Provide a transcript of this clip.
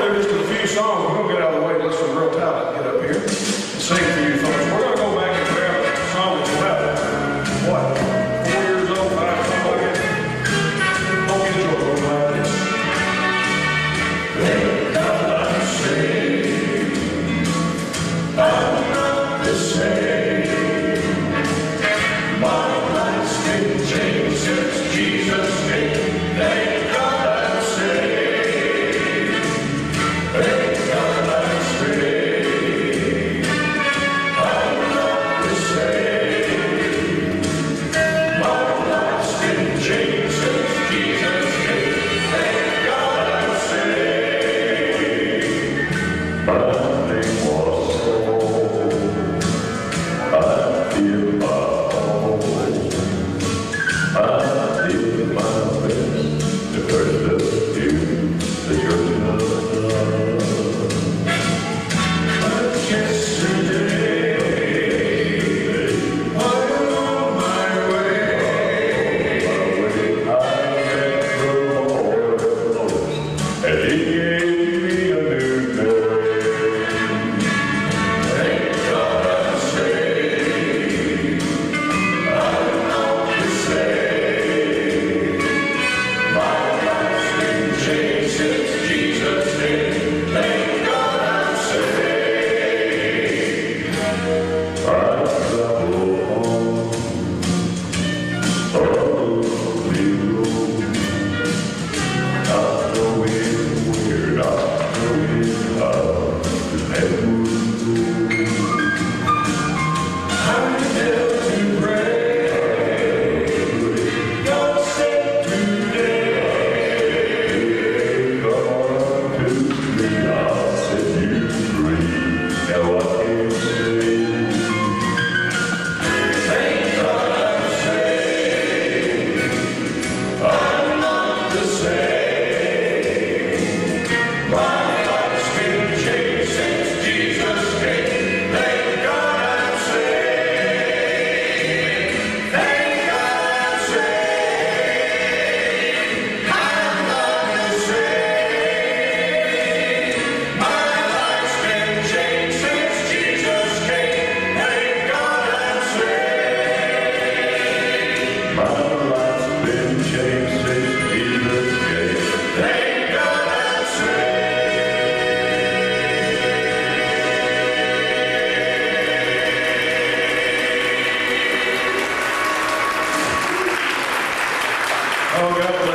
to do just a few songs. We're going to get out of the way and let some real talent get up here and sing for you folks. We're going to go back and grab a song that you have. What? 4 years old, 5, something like that? Don't get your old like this. Thank God I'm saved. I'm not the same. My life's been changed since Jesus came. Thank God I'm saved. Thank God I'm saved. I'm not the same. My life's been changed since Jesus came. Thank God I'm saved. My name was Saul. I feel my home. I did my best to pursue the church of love. But yesterday, I was on my way. I met the Lord, and He gave me a new name. Thank God I'm saved. I'm not the same. My life's been changed since Jesus came. Thank God I'm saved. I travel home, lonely road, not knowing where, not knowing how to heaven would go. I'm still to pray. God said today, come on to me, I'll set you free. Now I can say, thank God I'm saved. I'm not the same. My life's been changed since Jesus came. Thank God I'm saved. Thank God I'm saved. I'm not the same. My life's been changed since Jesus came. Thank God I'm saved. My life's been changed since Jesus came. Thank God I'm saved. Oh, God.